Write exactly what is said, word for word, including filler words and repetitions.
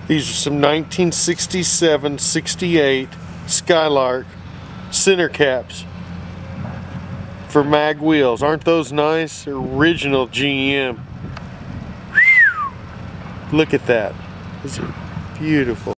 These are some nineteen sixty-seven sixty-eight Skylark center caps for mag wheels. Aren't those nice? Original G M. Whew. Look at that. These are beautiful.